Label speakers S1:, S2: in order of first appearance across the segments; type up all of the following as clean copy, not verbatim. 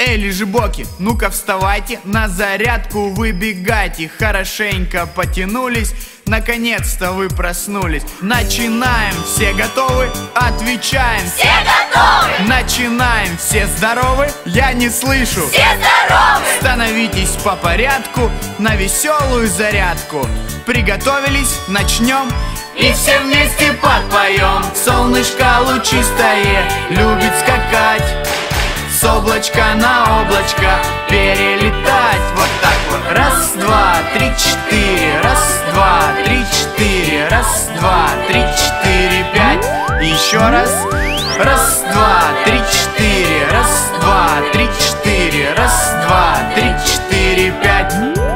S1: Эй, лежебоки, ну-ка вставайте, на зарядку выбегайте. Хорошенько потянулись, наконец-то вы проснулись. Начинаем, все готовы? Отвечаем.
S2: Все готовы!
S1: Начинаем, все здоровы? Я не слышу.
S2: Все здоровы!
S1: Становитесь по порядку на веселую зарядку. Приготовились, начнем. И все вместе подпоем. Солнышко лучистое любит скакать, с облачка на облачко перелетать. Вот так вот. Раз, два, три, четыре. Раз, два, три, четыре. Раз, два, три, четыре, пять. Еще раз. Раз, два, три, четыре. Раз, два, три, четыре. Раз, два, три, четыре, пять.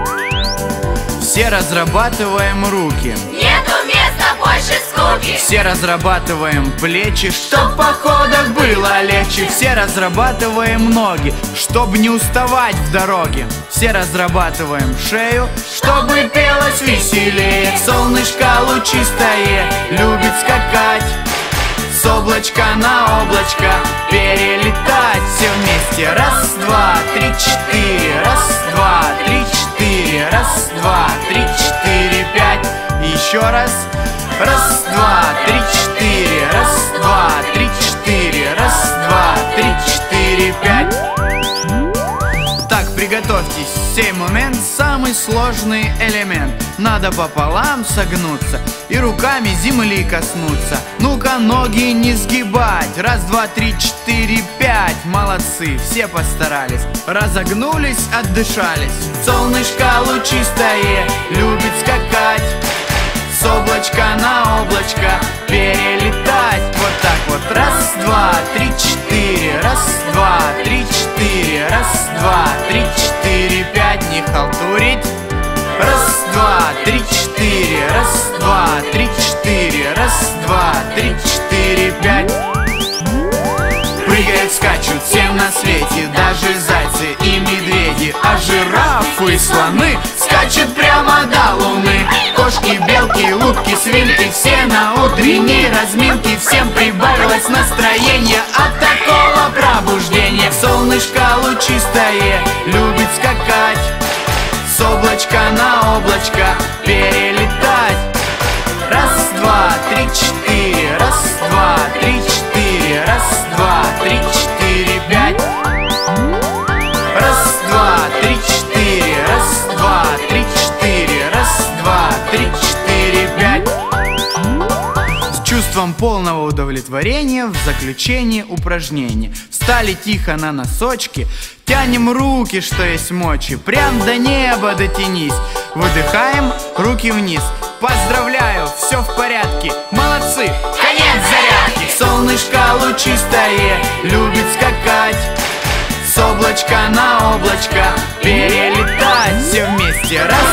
S1: Все разрабатываем руки.
S2: Нету места больше скуки.
S1: Все разрабатываем плечи, чтоб в походах было легче. Все разрабатываем ноги, чтобы не уставать в дороге. Все разрабатываем шею, чтобы пелось веселее. Солнышко лучистое любит скакать, с облачка на облачко перелетать. Все вместе. Раз, два, три, четыре. Раз, два, три, четыре. Раз, два, три, четыре, пять. Еще раз. Раз, два, три, четыре. Раз, два, три, четыре. Раз, два, три, четыре, пять. Так, приготовьтесь, сей момент самый сложный элемент. Надо пополам согнуться и руками земли коснуться. Ну-ка, ноги не сгибать. Раз, два, три, четыре, пять. Молодцы, все постарались. Разогнулись, отдышались. Солнышко лучистое любит скакать, с облачка на облачко перелетать. Вот так вот. Раз, два, три, четыре. Раз, два, три, четыре. Раз, два, три, четыре, пять. Не халтурить. Раз, два, три, четыре. Раз, два, три, четыре. Раз, два, три, четыре, пять. Прыгают, скачут все на свете, даже зайцы и медведи. А жирафы и слоны скачут прямо до луны. Кошки, белки, утки, свинки, все на утренней разминке. Всем прибавилось настроение от такого пробуждения. Солнышко лучистое любит скакать, с облачка на облачко перелетать. Раз, два, три, четыре. Раз, два, три, четыре. Раз, два, три, четыре, пять. Раз, два, три, четыре. Раз, два, три, четыре. Раз, два, три, четыре, пять. С чувством полного удовлетворения в заключении упражнения. Встали тихо на носочки, тянем руки, что есть мочи. Прям до неба дотянись. Выдыхаем, руки вниз. Поздравляю, все в порядке. Молодцы,
S2: Конец зарядки.
S1: солнышко лучистое любит скакать, с облачка на облачко перелетать. Все вместе. Раз,